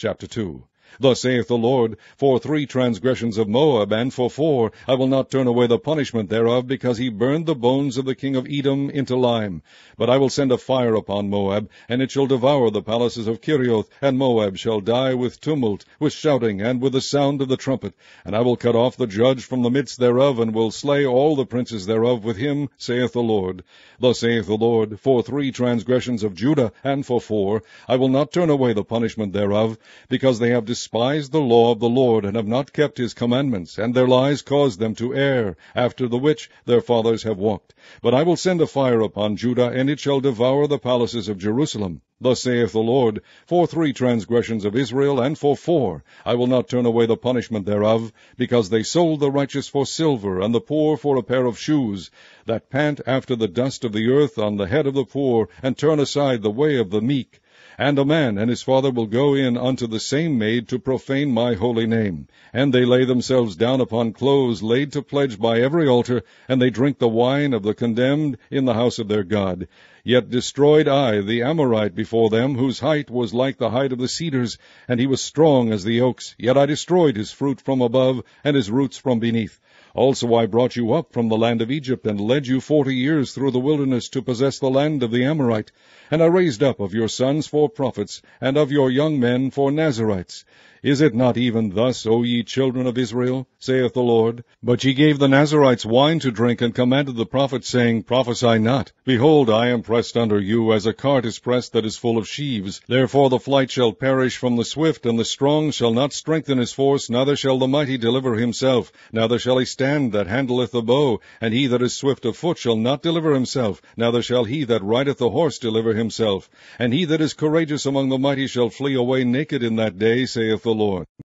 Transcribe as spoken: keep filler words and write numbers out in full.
Chapter two. Thus saith the Lord, For three transgressions of Moab, and for four, I will not turn away the punishment thereof, because he burned the bones of the king of Edom into lime. But I will send a fire upon Moab, and it shall devour the palaces of Kerioth, and Moab shall die with tumult, with shouting, and with the sound of the trumpet. And I will cut off the judge from the midst thereof, and will slay all the princes thereof with him, saith the Lord. Thus saith the Lord, For three transgressions of Judah, and for four, I will not turn away the punishment thereof, because they have despised the law of the Lord, and have not kept his commandments, and their lies caused them to err, after the which their fathers have walked. But I will send a fire upon Judah, and it shall devour the palaces of Jerusalem. Thus saith the Lord, For three transgressions of Israel, and for four, I will not turn away the punishment thereof, because they sold the righteous for silver, and the poor for a pair of shoes, that pant after the dust of the earth on the head of the poor, and turn aside the way of the meek. And a man and his father will go in unto the same maid to profane my holy name. And they lay themselves down upon clothes laid to pledge by every altar, and they drink the wine of the condemned in the house of their God. Yet destroyed I the Amorite before them, whose height was like the height of the cedars, and he was strong as the oaks. Yet I destroyed his fruit from above, and his roots from beneath. Also I brought you up from the land of Egypt, and led you forty years through the wilderness to possess the land of the Amorite. And I raised up of your sons for prophets, and of your young men for Nazarites. Is it not even thus, O ye children of Israel, saith the Lord? But ye gave the Nazarites wine to drink, and commanded the prophets, saying, Prophesy not. Behold, I am pressed under you, as a cart is pressed that is full of sheaves. Therefore the flight shall perish from the swift, and the strong shall not strengthen his force, neither shall the mighty deliver himself, neither shall he stand that handleth the bow, and he that is swift of foot shall not deliver himself, neither shall he that rideth the horse deliver himself. And he that is courageous among the mighty shall flee away naked in that day, saith the Lord.